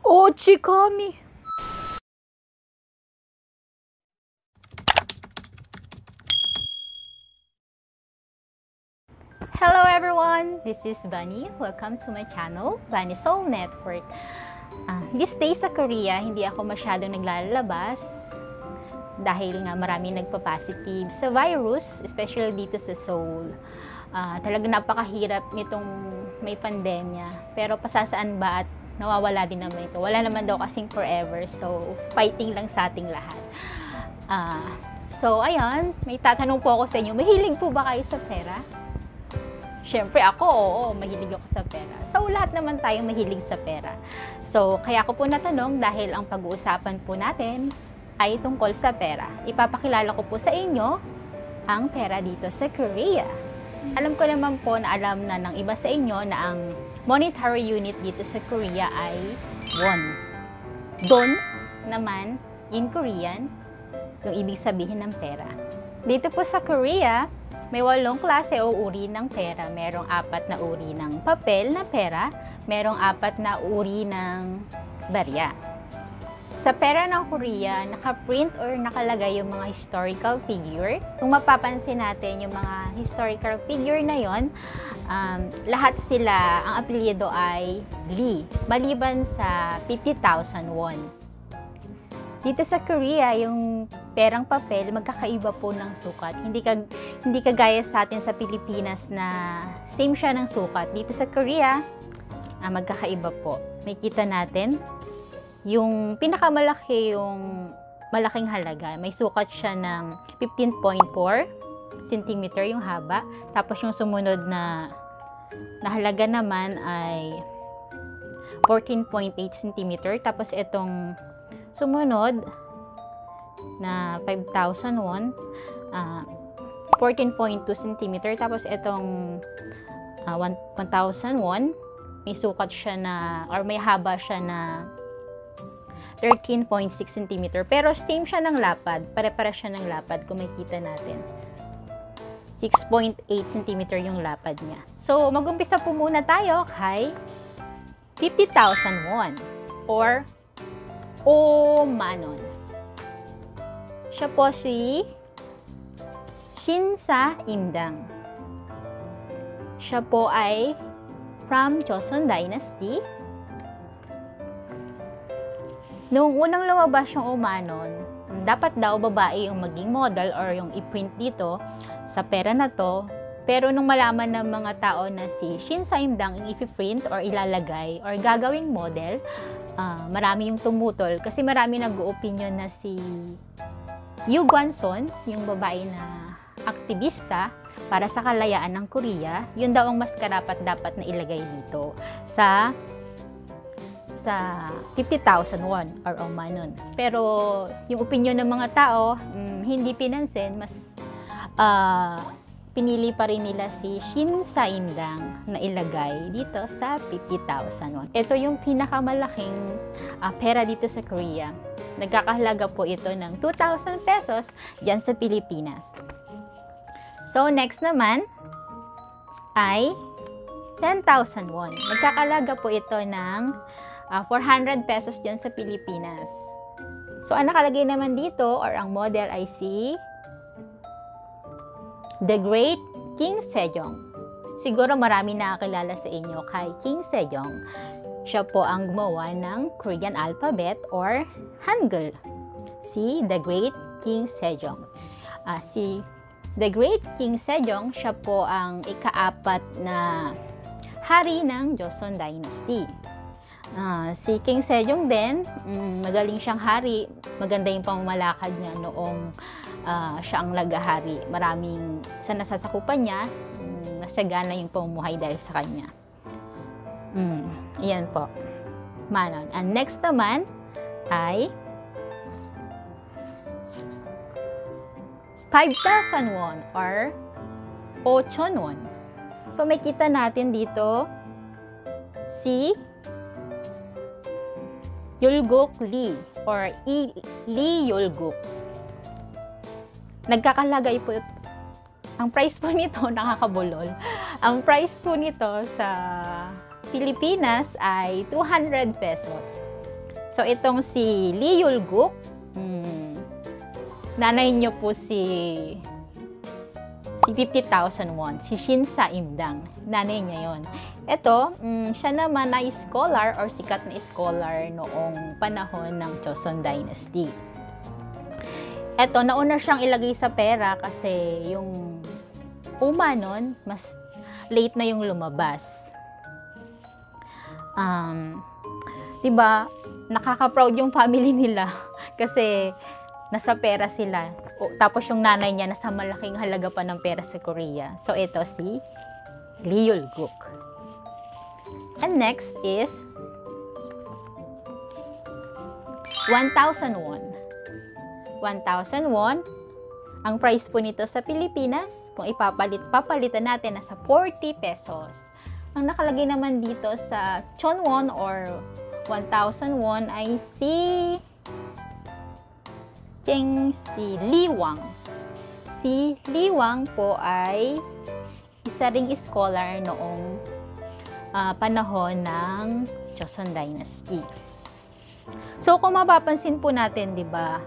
Ochikami! Hello everyone! This is Bunny. Welcome to my channel, Bunny Soul Network. These days sa Korea, hindi ako masyadong naglalabas dahil nga marami nagpa-positive sa virus, especially dito sa Seoul. Talagang napakahirap nitong may pandemya. Pero pasasaan ba at nawawala din naman ito. Wala naman daw kasing forever. So, fighting lang sa ating lahat. So, ayun. May tatanong po ako sa inyo. Mahilig po ba kayo sa pera? Siyempre ako, oo. Mahilig ako sa pera. So, lahat naman tayo mahilig sa pera. So, kaya ko po natanong dahil ang pag-uusapan po natin ay tungkol sa pera. Ipapakilala ko po sa inyo ang pera dito sa Korea. Alam ko naman po na alam na ng iba sa inyo na ang monetary unit dito sa Korea ay won. Don naman in Korean, yung ibig sabihin ng pera. Dito po sa Korea, may 8 klase o uri ng pera. Merong 4 na uri ng papel na pera, merong 4 na uri ng barya. Sa pera ng Korea, naka-print or nakalagay yung mga historical figure. Kung mapapansin natin yung mga historical figure na yon, lahat sila, ang apelyido ay Lee, maliban sa 50,000 won. Dito sa Korea, yung perang papel, magkakaiba po ng sukat. Hindi kagaya sa atin sa Pilipinas na same siya ng sukat. Dito sa Korea, magkakaiba po. Makikita natin, yung pinakamalaki, yung malaking halaga, may sukat siya ng 15.4 cm yung haba. Tapos yung sumunod na halaga naman ay 14.8 cm. Tapos itong sumunod na 5,000 won, 14.2 cm. Tapos itong 1,000 won, may sukat siya na, or may haba siya na 13.6 cm. Pero same siya ng lapad. Pare-pare siya ng lapad kung makikita natin. 6.8 cm yung lapad niya. So, mag-umpisa po muna tayo kay 50,000 won or Omanon. Siya po si Shinsa Imdang. Siya po ay from Joseon Dynasty. Noong unang lumabas yung Omanon, dapat daw babae yung maging model or yung i-print dito sa pera na to. Pero nung malaman ng mga tao na si Shin Saimdang ang i-print or ilalagay or gagawing model, marami yung tumutol. Kasi marami nag-o-opinion na si Yu Gwanson, yung babae na aktivista para sa kalayaan ng Korea, yun daw ang mas karapat dapat na ilagay dito sa 50,000 won or Omanon. Pero yung opinion ng mga tao, hindi pinansin, mas pinili pa rin nila si Shin Saimdang na ilagay dito sa 50,000 won. Ito yung pinakamalaking pera dito sa Korea. Nagkakahalaga po ito ng 2,000 pesos dyan sa Pilipinas. So next naman ay 10,000 won. Nagkakahalaga po ito ng 400 pesos dyan sa Pilipinas. So, ang nakalagay naman dito, or ang model ay si The Great King Sejong. Siguro marami nakakilala sa inyo kay King Sejong. Siya po ang gumawa ng Korean alphabet or Hangul. Si The Great King Sejong. Si The Great King Sejong, siya po ang ika-4 na hari ng Joseon Dynasty. Si King Sejong din, magaling siyang hari. Maganda yung pamamalakad niya noong siya ang nagahari. Maraming sa nasasakupan niya, nasagana yung pamumuhay dahil sa kanya. Yan po. Manon. And next naman ay 5,000 won or 8,000 won. So, may kita natin dito si Yulguk Lee or Lee Yulguk. Nagkakalagay po, ang price po nito, nakakabulol. Ang price po nito sa Pilipinas ay 200 pesos. So, itong si Lee Yul-guk, nanay niyo po si 50,000 won, si Shin Sa-imdang. Nanay niya yon. Ito, siya naman ay scholar or sikat na scholar noong panahon ng Joseon Dynasty. Ito, nauna siyang ilagay sa pera kasi yung uma nun, mas late na yung lumabas. Diba, nakaka-proud yung family nila kasi nasa pera sila. Tapos yung nanay niya nasa malaking halaga pa ng pera sa Korea. So, ito si Lee Yul-guk. And next is 1,000 won. 1,000 won. Ang price po nito sa Pilipinas, kung papalitan natin, nasa 40 pesos. Ang nakalagay naman dito sa Chonwon or 1,000 won ay si Lee Wang. Si Lee Wang po ay isa ring scholar noong panahon ng Joseon Dynasty. So, kung mapapansin po natin, di ba?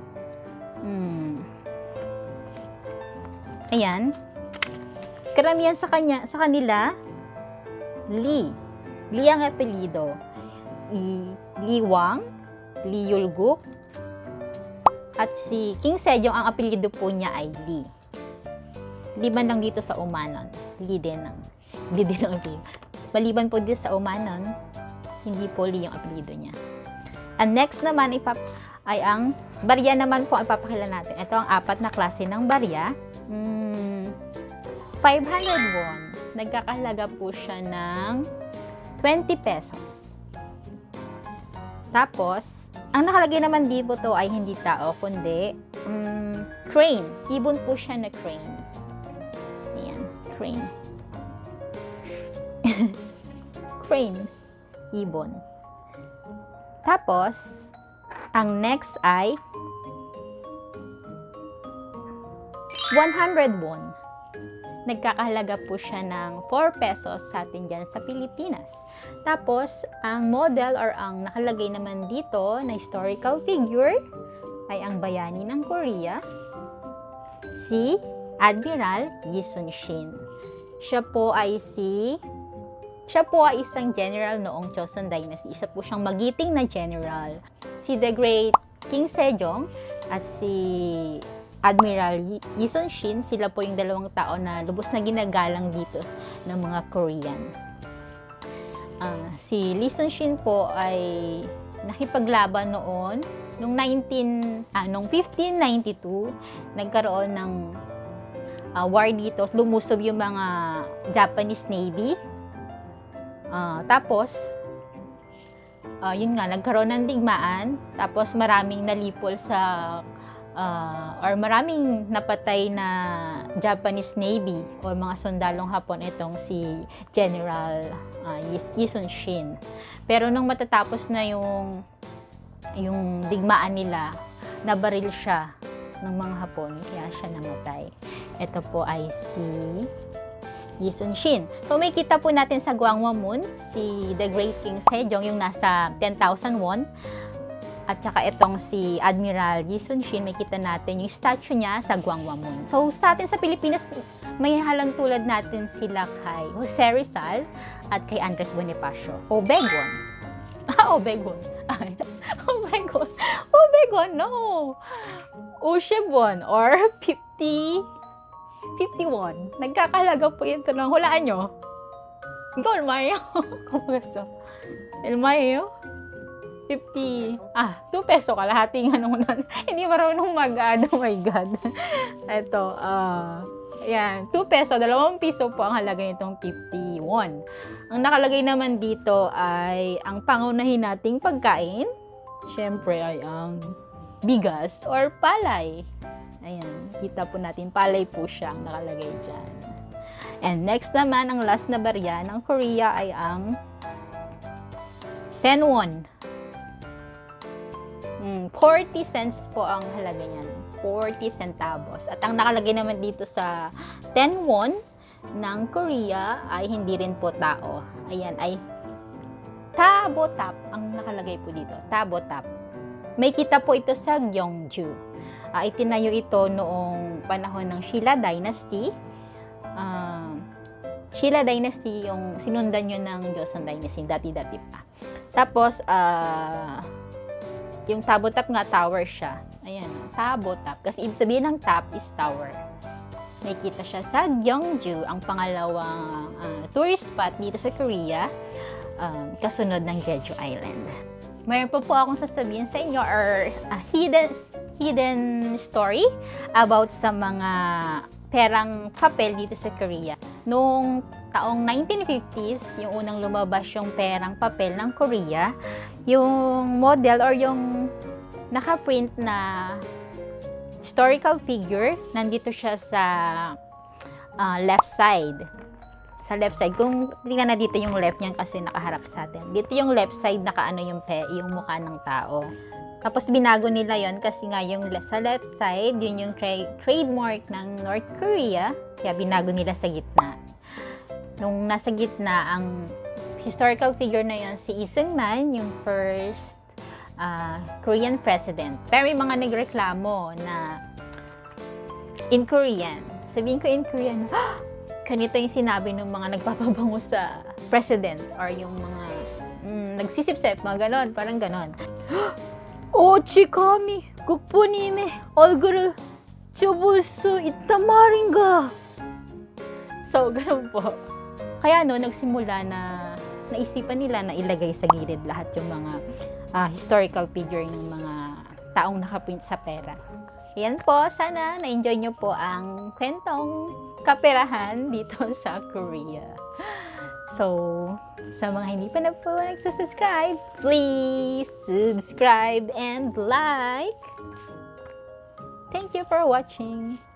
Ayan. Karamihan sa kanila, Lee. Lee ang apelido. Lee Wang, Lee Yul-guk, at si King Sejong, ang apelido po niya ay Lee. Lee man lang dito sa Umanon. Lee din ang apelido. Maliban po dito sa Umanon, hindi po Lee yung apelido niya. And next naman ay ang barya naman po ang ipapakilala natin. Ito ang 4 na klase ng barya. 500 won. Nagkakahalaga po siya ng 20 pesos. Tapos, ang nakalagay naman dito to ay hindi tao, kundi crane. Ibon po siya na crane. Ayan, crane. Crane. Ibon. Tapos, ang next ay 100 won. Nagkakahalaga po siya ng 4 pesos sa atin dyan sa Pilipinas. Tapos, ang model or ang nakalagay naman dito na historical figure ay ang bayani ng Korea, si Admiral Yi Sun-shin. Siya po ay isang general noong Joseon Dynasty. Isa po siyang magiting na general. Si The Great King Sejong at si Admiral Yi Sun-shin, sila po yung dalawang tao na lubos na ginagalang dito ng mga Korean. Si Lee Sun-shin po ay nakipaglaban noon noong 1592, nagkaroon ng war dito. Lumusob yung mga Japanese Navy. Tapos yun nga, nagkaroon ng digmaan. Tapos maraming nalipol sa or maraming napatay na Japanese Navy o mga sundalong Hapon itong si General Yi Sun-shin. Pero nung matatapos na yung digmaan nila, nabaril siya ng mga Hapon, kaya siya namatay. Ito po ay si Yi Sun-shin. So may kita po natin sa Gwanghwamun si The Great King Sejong, yung nasa 10,000 won. At saka itong si Admiral Yi Sun-shin, may kita natin yung statue niya sa Gwanghwamun. So sa atin sa Pilipinas, may halang tulad natin sila kay Jose Rizal at kay Andres Bonifacio. Obregon. Obregon. Obregon. Obregon, no. Ushibon or 51. Nagkakahalaga po ito ng hulaan nyo. Ikaw, Elmayo. Kapuso. Elmayo. 2 peso kalahating hindi marunong oh my God. Ito, yan, 2 peso, 2 piso po ang halaga nitong 51. Ang nakalagay naman dito ay ang pangunahin nating pagkain, syempre ay ang bigas or palay. Ayan, kita po natin, palay po siya ang nakalagay dyan. And next naman, ang last na barya ng Korea ay ang 10 won. 40 cents po ang halaga niyan. 40 centavos. At ang nakalagay naman dito sa 10 won ng Korea ay hindi rin po tao. Ayan, ay tabotap ang nakalagay nakalagay po dito, Tabotap. May kita po ito sa Gyeongju. Itinayo ito noong panahon ng Shilla Dynasty. Shilla Dynasty yung sinundan yun ng Joseon Dynasty, dati-dati pa. Tapos, yung Tabotap nga, tower siya. Ayan, Tabotap. Kasi ibig sabihin ng tap is tower. May kita siya sa Gyeongju, ang pangalawang tourist spot dito sa Korea, kasunod ng Jeju Island. Mayroon po akong sasabihin sa inyo or hidden story about sa mga perang papel dito sa Korea. Noong taong 1950s, yung unang lumabas yung perang papel ng Korea, yung model or yung nakaprint na historical figure, nandito siya sa left side. Sa left side. Kung tingnan na dito yung left niyan kasi nakaharap sa atin. Dito yung left side, nakaano yung mukha ng tao. Tapos binago nila yon kasi nga yung sa left side, yun yung trademark ng North Korea. Kaya binago nila sa gitna. Nung nasa gitna, ang historical figure na yon si Lee Seung-man, yung first Korean president. Pero may mga nagreklamo na in Korean. Sabihin ko in Korean, ganito yung sinabi ng mga nagpapabango sa president or yung mga nagsisipsip, mga ganon, parang ganon. Chikami, 국부님의 얼굴을 접을 수 있단 말인가? So, ganon po. Kaya nagsimula na naisipan nila na ilagay sa gilid lahat yung mga historical figure ng mga taong nakaprint sa pera. Yan po, sana na-enjoy nyo po ang kwentong kaperahan dito sa Korea. So, sa mga hindi pa na po nagsasubscribe, please subscribe and like. Thank you for watching.